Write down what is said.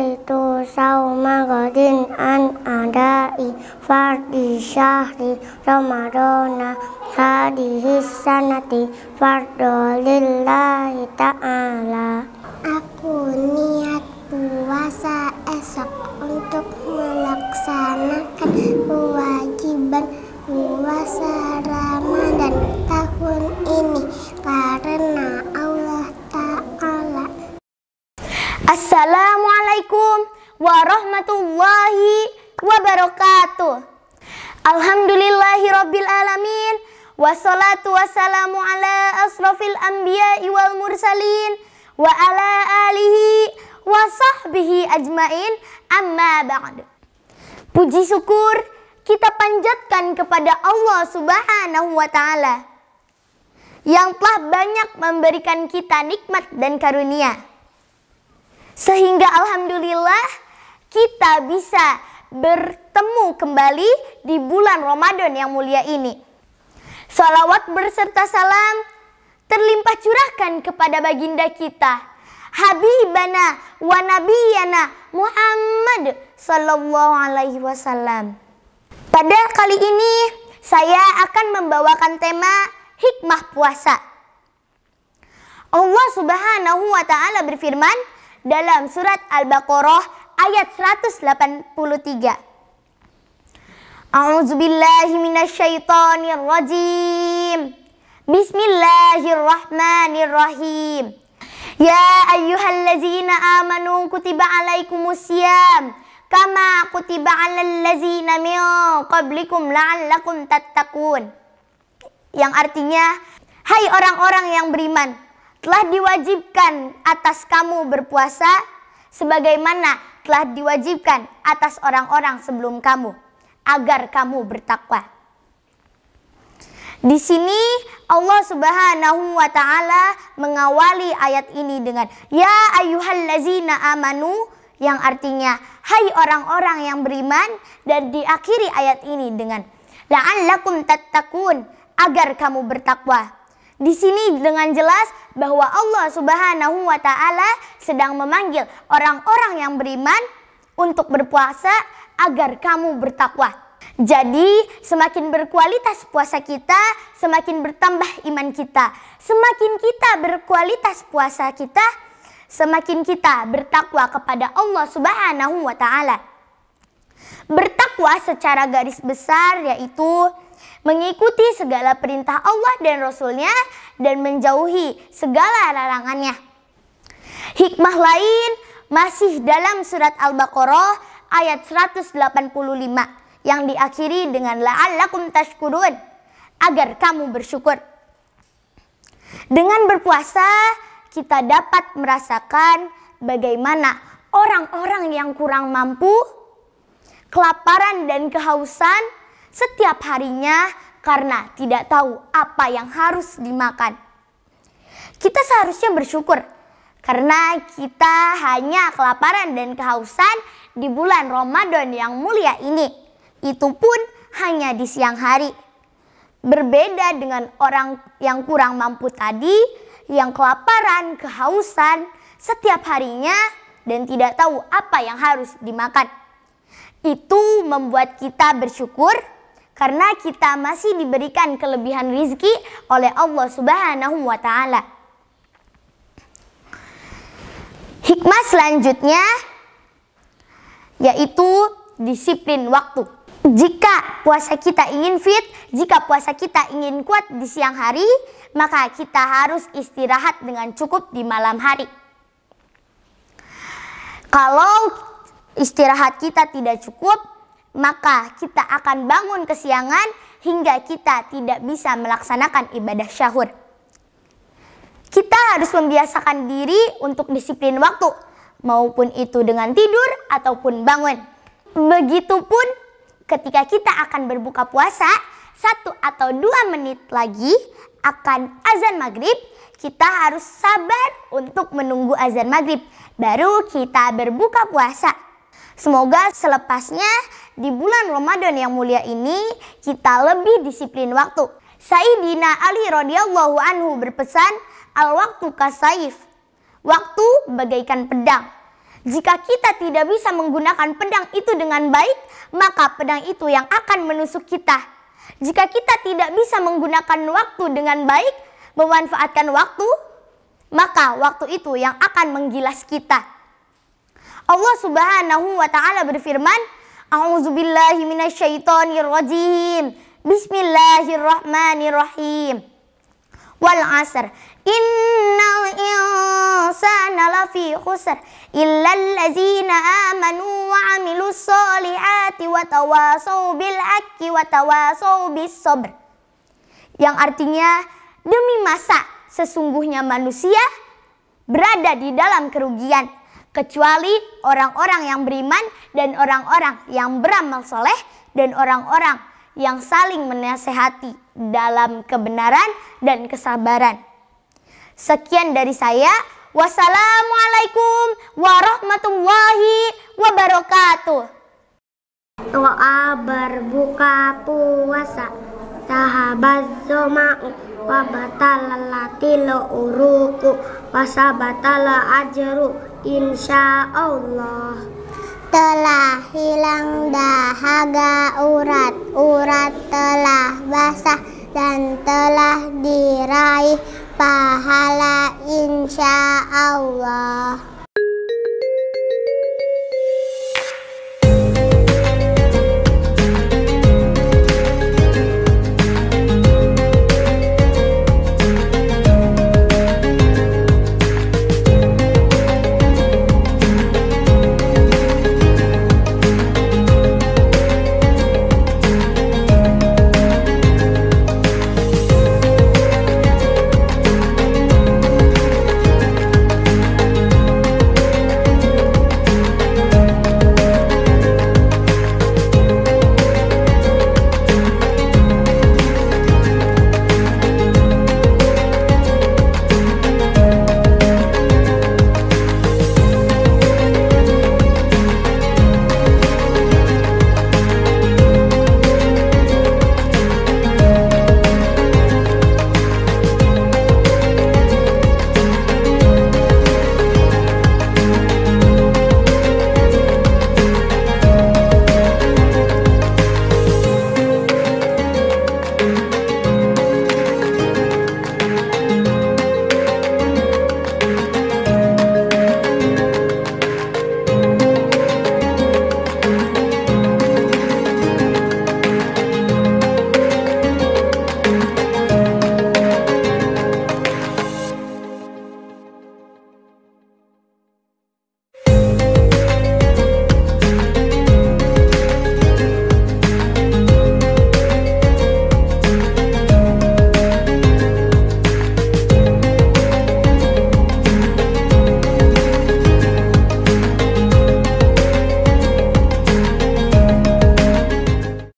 nawaitu sauma ghadin an adai fardi syahri ramadana hadihi sanati fardu lillahi ta'ala. Aku niat puasa esok untuk melaksanakan kewajiban puasa Ramadan tahun ini karena Allah Ta'ala. Assalamualaikum warahmatullahi wabarakatuh. Alhamdulillahirabbil alamin, wassalatu wassalamu ala asrofil anbiya'i wal mursalin wa ala alihi wa sahbihi ajmain, amma ba'd. Puji syukur kita panjatkan kepada Allah Subhanahu wa ta'ala yang telah banyak memberikan kita nikmat dan karunia, sehingga alhamdulillah kita bisa bertemu kembali di bulan Ramadan yang mulia ini. Salawat berserta salam terlimpah curahkan kepada baginda kita, Habibana wa Nabiyana Muhammad sallallahu alaihi wasallam. Pada kali ini saya akan membawakan tema hikmah puasa. Allah Subhanahu wa ta'ala berfirman dalam surat Al-Baqarah ayat 183. A'udzubillahi minasyaitonir rajim. Bismillahirrahmanirrahim. Ya ayyuhallazina amanu kutiba alaikumusiyam kama kutiba alal ladzina min qablikum la'allakum tattaqun. Yang artinya, hai orang-orang yang beriman, telah diwajibkan atas kamu berpuasa sebagaimana telah diwajibkan atas orang-orang sebelum kamu agar kamu bertakwa. Di sini Allah Subhanahu wa ta'ala mengawali ayat ini dengan ya ayyuhallazina amanu, yang artinya hai orang-orang yang beriman, dan diakhiri ayat ini dengan la'allakum tattaqun, agar kamu bertakwa. Di sini dengan jelas bahwa Allah Subhanahu wa ta'ala sedang memanggil orang-orang yang beriman untuk berpuasa agar kamu bertakwa. Jadi semakin berkualitas puasa kita, semakin bertambah iman kita. Semakin kita berkualitas puasa kita, semakin kita bertakwa kepada Allah Subhanahu wa ta'ala. Bertakwa secara garis besar yaitu mengikuti segala perintah Allah dan Rasul-Nya dan menjauhi segala larangannya. Hikmah lain masih dalam surat Al-Baqarah ayat 185 yang diakhiri dengan la'allakum tashkurun, agar kamu bersyukur. Dengan berpuasa kita dapat merasakan bagaimana orang-orang yang kurang mampu, kelaparan dan kehausan setiap harinya karena tidak tahu apa yang harus dimakan. Kita seharusnya bersyukur karena kita hanya kelaparan dan kehausan di bulan Ramadan yang mulia ini. Itu pun hanya di siang hari. Berbeda dengan orang yang kurang mampu tadi, yang kelaparan, kehausan setiap harinya dan tidak tahu apa yang harus dimakan. Itu membuat kita bersyukur karena kita masih diberikan kelebihan rizki oleh Allah Subhanahu wa ta'ala. Hikmah selanjutnya yaitu disiplin waktu. Jika puasa kita ingin fit, jika puasa kita ingin kuat di siang hari, maka kita harus istirahat dengan cukup di malam hari. Kalau istirahat kita tidak cukup, maka kita akan bangun kesiangan hingga kita tidak bisa melaksanakan ibadah syahur. Kita harus membiasakan diri untuk disiplin waktu, maupun itu dengan tidur ataupun bangun. Begitupun ketika kita akan berbuka puasa, 1 atau 2 menit lagi akan azan maghrib, kita harus sabar untuk menunggu azan maghrib, baru kita berbuka puasa. Semoga selepasnya di bulan Ramadan yang mulia ini kita lebih disiplin waktu. Sayyidina Ali radhiyallahu anhu berpesan, al-waktu kasaif, waktu bagaikan pedang. Jika kita tidak bisa menggunakan pedang itu dengan baik, maka pedang itu yang akan menusuk kita. Jika kita tidak bisa menggunakan waktu dengan baik, memanfaatkan waktu, maka waktu itu yang akan menggilas kita. Allah Subhanahu wa ta'ala berfirman, A'udzubillahi minasyaitonirrajim. Bismillahirrahmanirrahim. Wal 'asr. Innal insana lafi khusr illal ladzina amanu wa 'amilus solihati wa tawasau bil haqqi wa tawasau bis sabr. Yang artinya, demi masa sesungguhnya manusia berada di dalam kerugian, kecuali orang-orang yang beriman dan orang-orang yang beramal soleh dan orang-orang yang saling menasehati dalam kebenaran dan kesabaran. Sekian dari saya. Wassalamualaikum warahmatullahi wabarakatuh. Doa berbuka puasa, sahabat zoma'u, wabatalatil uruku, wasabatala ajru, insyaallah. Telah hilang dahaga urat telah basah dan telah diraih pahala insya Allah.